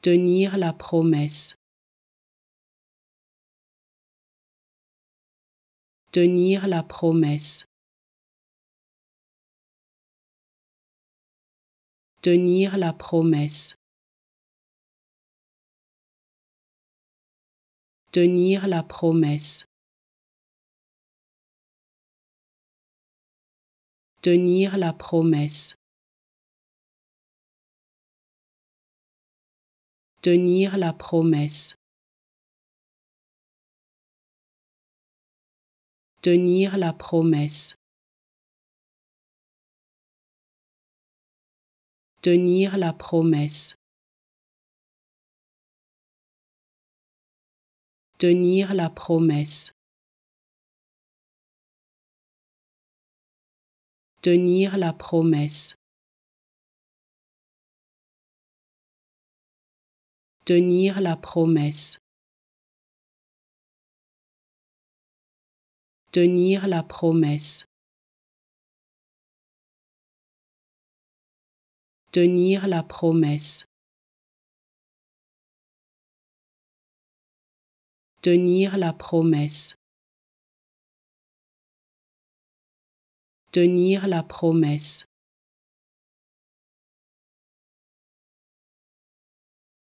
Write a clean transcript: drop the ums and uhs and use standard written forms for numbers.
Tenir la promesse. Tenir la promesse. Tenir la promesse. Tenir la promesse. Tenir la promesse. Tenir la promesse. Tenir la promesse. Tenir la promesse. Tenir la promesse. Tenir la promesse. Tenir la promesse. Tenir la promesse. Tenir la promesse. Tenir la promesse. Tenir la promesse.